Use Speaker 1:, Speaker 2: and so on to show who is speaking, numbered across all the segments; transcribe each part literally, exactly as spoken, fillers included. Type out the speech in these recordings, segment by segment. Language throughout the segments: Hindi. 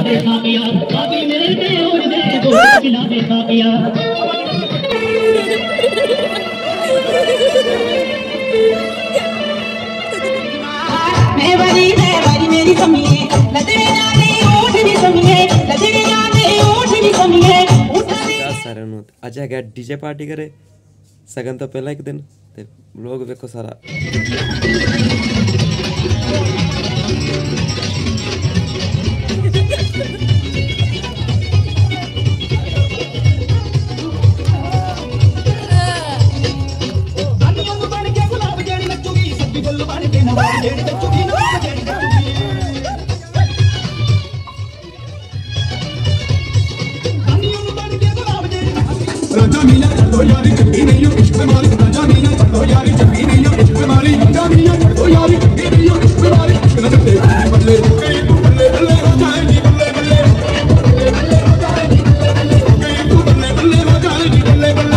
Speaker 1: देखा पिया बाकी मेरे पे और दे दो खिला देखा पिया
Speaker 2: मैं बड़ी मैं बड़ी मेरी कमी है लदे जाने ओठ भी कमी है लदे जाने ओठ भी कमी है
Speaker 3: सारे नु ਅੱਜ ਹੈਗਾ ਡੀਜੇ ਪਾਰਟੀ ਕਰੇ ਸਗਨ ਤੋਂ ਪਹਿਲਾਂ ਇੱਕ ਦਿਨ ਤੇ ਲੋਕ ਵੇਖੋ ਸਾਰਾ
Speaker 4: राजा मीना चलो यारी चंगी नहीं हो इश्क मारी राजा मीना चलो यारी चंगी नहीं हो इश्क मारी राजा मीना चलो यारी चंगी नहीं हो इश्क मारी इश्क न चले बल्ले गई तू बल्ले बल्ले हो जाएगी बल्ले बल्ले बल्ले बल्ले हो जाएगी बल्ले बल्ले गई तू बल्ले बल्ले हो जाएगी बल्ले बल्ले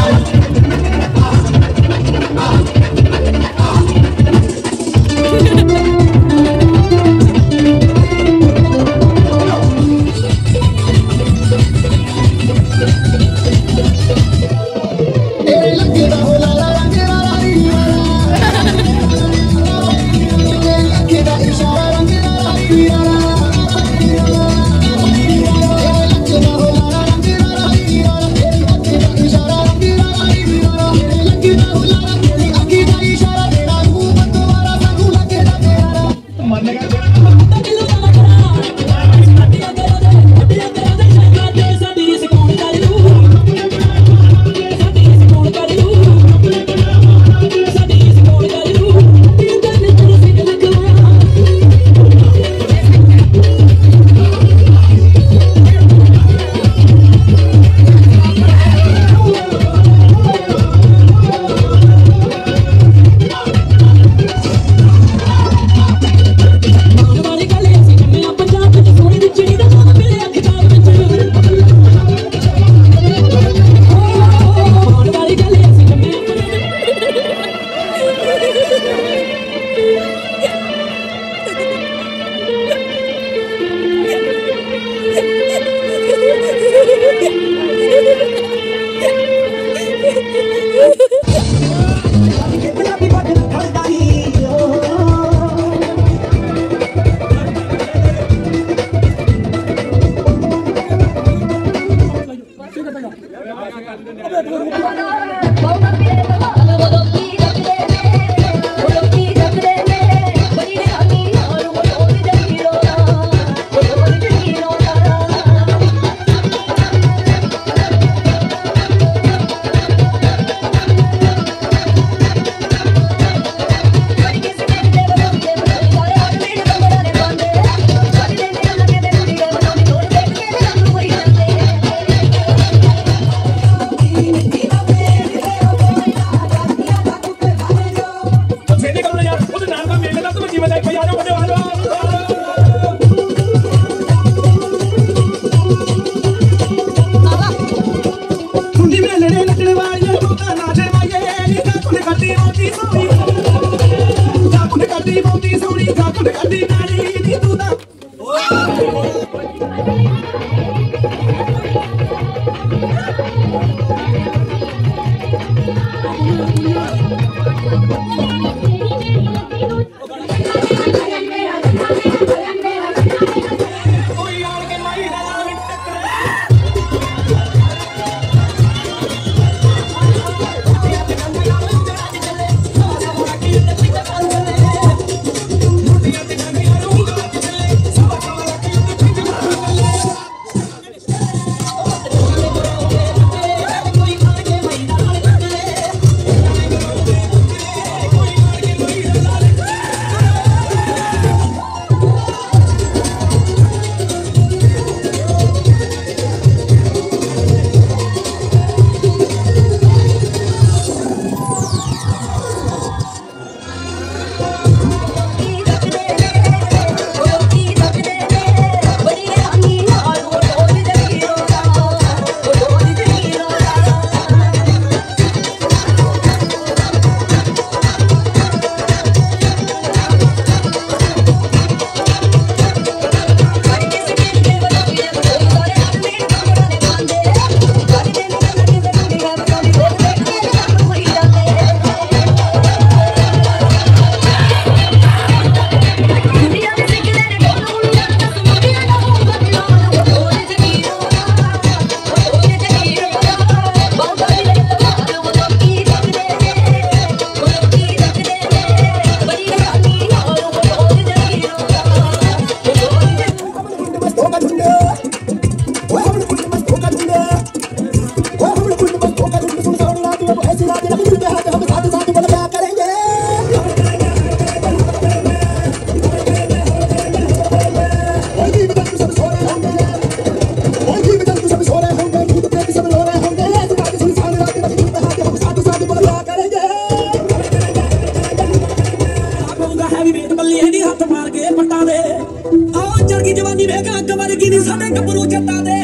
Speaker 5: बल्ली है नी हाथ मार के पट्टा दे आओ चढ़ की जवानी में का कमर की नी साडे गबरू जट्टा दे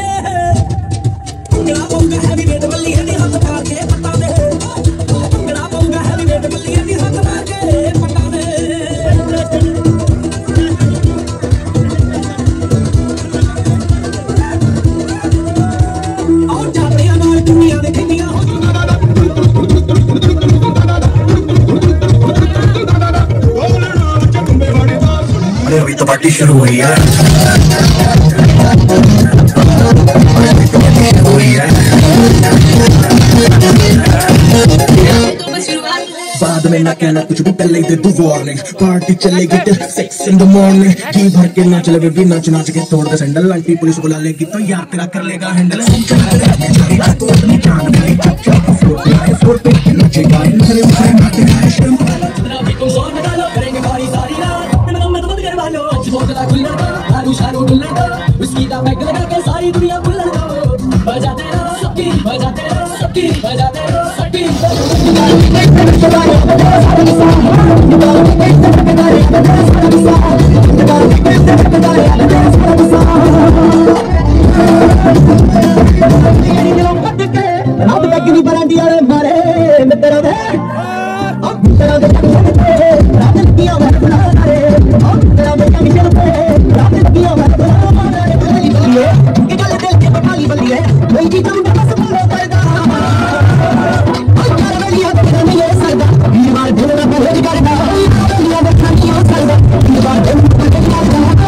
Speaker 5: गड़ा पाऊंगा हैवी वेट बल्ली है नी हाथ मार के पट्टा दे गड़ा पाऊंगा हैवी वेट बल्ली है नी हाथ मार के पट्टा दे आओ जापड़ियां नाल चुन्नियां दे खिंडियां हो अभी तो पार्टी शुरू हुई है बाद में ना कहना कुछ भी पहले दे दो वार्निंग पार्टी चलेगी till six in the morning जी भर के नाच ले बेबी नाच नाच के तोड़ दे सैंडल आंटी पुलिस बुला लेगी तो यार तेरा कर लेगा हैंडल तो अपनी जान में चप चप फ्लोर पे फ्लोर पे नाचेगा मेरे भाई नाचे गाए शर्म तुम जोर में डालो करेंगे बारी सारी रात मैं मैं तो बंद कर वालो झोंकता खुल्लर का आलू शारू गुल्लर का विस्की का पैक लगा के सारी दुनिया खुल्लर का बजाते रहो सबकी बजाते रहो सबकी बजाते रहो सबकी रात बैग दी बरांडी वाले मारे मैं तेरा दे अब तेरा दे रात किया मैं बुला रे अब तेरा बेटा मिशन पे रात किया मैं बुला रे बल्ली बल्ली है के गल दिल के बटाली बल्ली है कोई चीज हम बस बोलो करदा और यार बल्ली है तेरा नहीं है सरदा ये बार ढोलना बोल करदा बल्ली है देखा नहीं हो सरदा ये बार ढोलना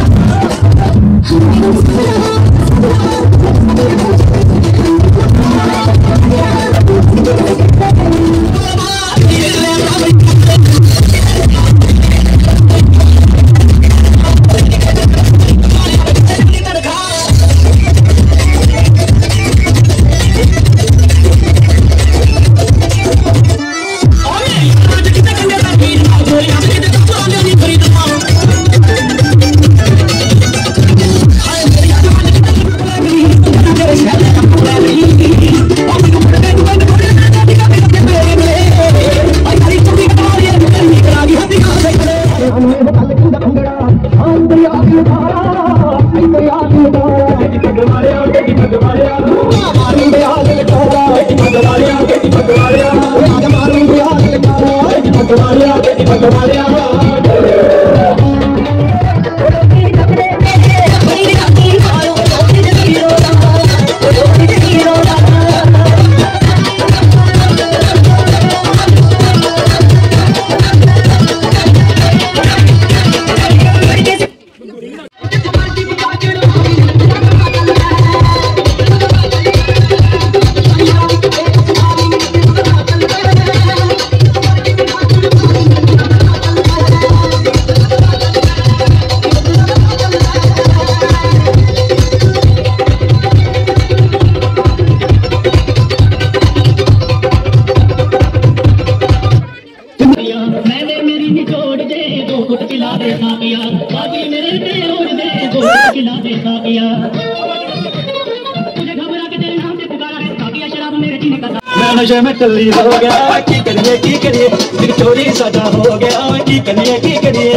Speaker 5: नशे में टल्ली हो गया की करिए की करिए चोरी सजा हो गया की करिए की करिए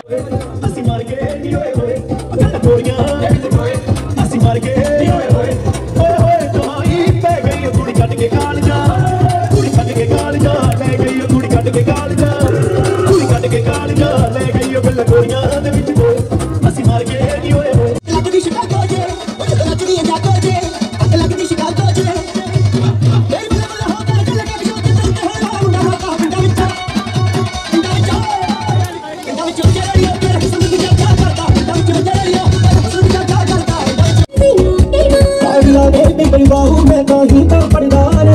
Speaker 5: हंसी मार के ओए ओए अकल गोरियां हंसी मार के ओए ओए ओए ओए तुम्हारी पे गई कुड़ी कट के काल जा कुड़ी कट के काल जा ले गई कुड़ी कट के काल जा कुड़ी कट के काल जा ले गई अकल गोरियां दे विच हंसी मार के ओए ओए लगदी शिकागो जे ओ नचदी जागो जे अकल लगदी शिकागो जे बाहू में कहीं तो परिवार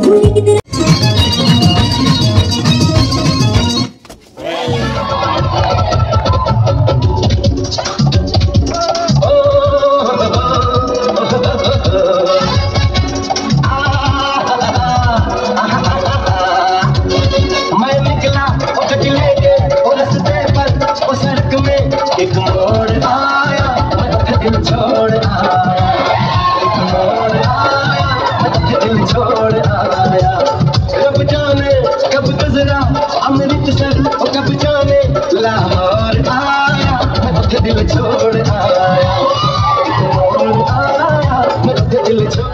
Speaker 5: मैं निकला सड़क में एक मोड़ आया दिल छोड़ आया एक मोड़ आया दिल छोड़
Speaker 4: दिल छोड़ आया मेरा दिल छोड़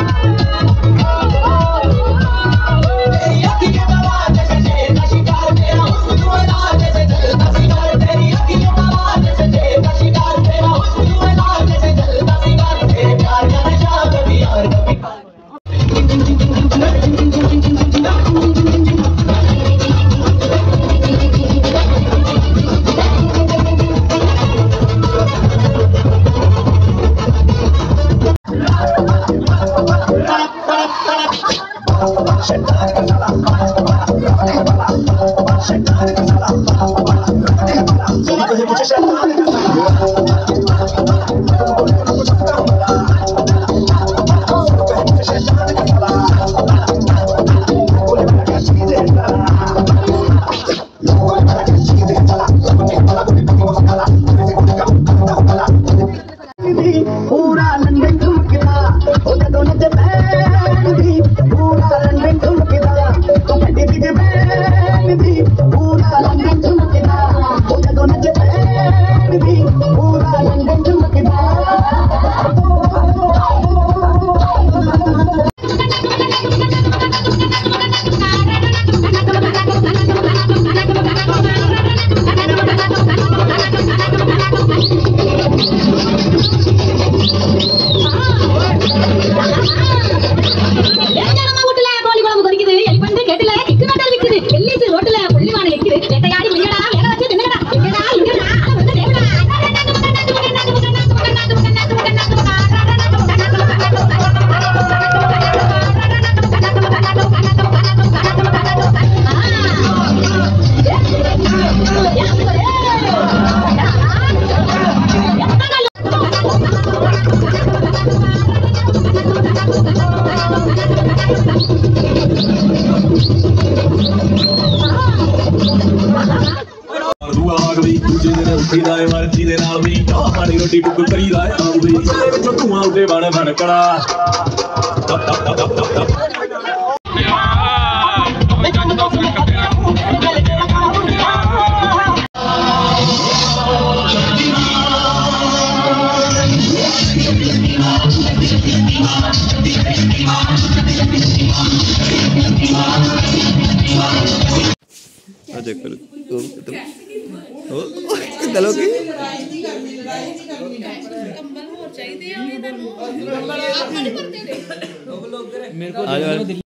Speaker 4: पूरा लंदन घूमदा ओदा दोनों ते बैन दी पूरा लंदन घूमदा तो गड्डी दी बैन दी पूरा लंदन घूमदा ओदा दोनों ते बैन दी पूरा लंदन घूमदा मर्जी दे नाल भी पानी रोटी बुक करी दा आम भी धुआं उठे बन बन कड़ा
Speaker 3: चलो की
Speaker 6: कंबल हो चाहिए